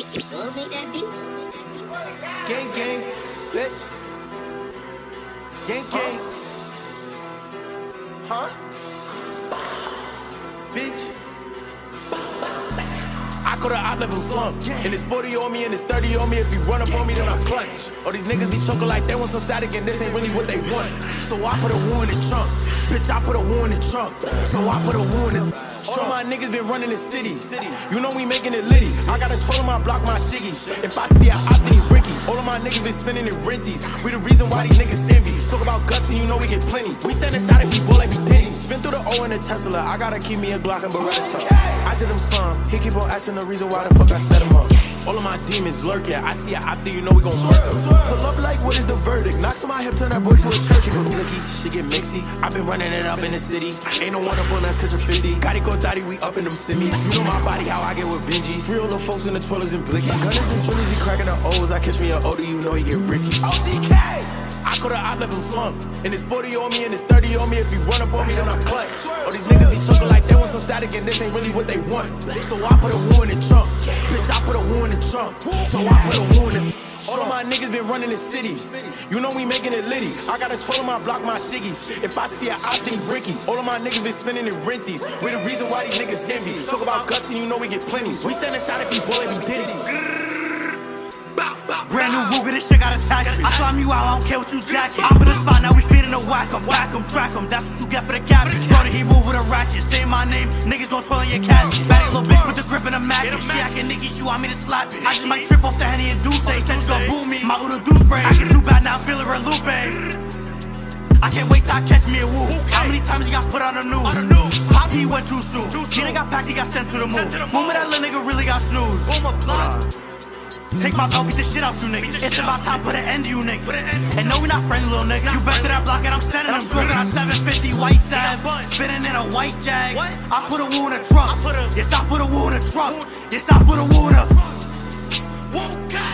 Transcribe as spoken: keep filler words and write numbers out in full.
Go make that beat. Gang, gang, bitch. Gang, gang. Huh? Bitch. I coulda out level slump. And it's forty on me and it's thirty on me. If you run up on me, then I'm clutch. All these niggas be choking like they want some static and this ain't really what they want. So I put a war in the trunk. Bitch, I put a war in the trunk. So I put a war in the trunk. All of my niggas been running the city. You know we making it litty. I got a troll on my block, my shiggies. If I see a op, then he's Ricky. All of my niggas been spinning in renties. We the reason why these niggas envy. Talk about guts and you know we get plenty. We stand a shot if we ball like we diddy. Spin through the O in the Tesla. I gotta keep me a Glock and Beretta tuck. I did him some. He keep on asking the reason why the fuck I set him up. All of my demons lurk, yeah. I see a op, then you know we gon' work him. Pull up like, what is the verdict? Knocks on my hip, turn that boy to a turkey. Flicky, shit get mixy. I been running it up in the city. Ain't no one up on us, catch a fifty. Gotta go daddy, we up in them simmies. You know my body, how I get with Benjis. Free all the folks in the twirlers and blicky. Gunners and trillies be cracking the O's. I catch me an Oda, you know he get Ricky. O G K! I coulda out level slump. And it's forty on me and it's thirty on me. If you run up on me, then I'm clutch. All these niggas be choking like they want some static and this ain't really what they want. So I put a war in the trunk. Bitch, I put a war in the trunk. So I put a war in the. All of my niggas been running the city. You know we making it litty. I got a troll on my block, my shiggies. If I see a op, then he's Ricky. All of my niggas been spinning in renties. We the reason why these niggas envy. Talk about guts and you know we get plenty. We stand a shot if we ball like we did it. Brand new Ruger, this shit got attachment. I slam you out, I don't care what you jacking. I'm in the spot, now we feeding the whack 'em, whack 'em, track 'em. That's what you get for the captain. Brody, he move with a ratchet. Say my name, niggas gon' twirl in your casket. Bad little bitch, put the grip in the magnet. She acting Nicky, she want me to slap it. I just might trip off the Henny and Douce. Said you gon' boo me, my little do spray. Acting too bad, now I'm feeling her Lupe. I can't wait till I catch me a woo. How many times he got put on the news? Poppy went too soon. He got packed, he got sent to the moon. Moment that little nigga really got snoozed. Take my belt, beat the shit out you niggas. It's about time, put an end to you niggas. And no, we not friendly, little nigga. You back to that block and I'm sending them. Smoking on seven fifty white sab, spinning in a white jag. I put a woo in a trunk. Yes, I put a woo in a trunk. Yes, I put a woo in a.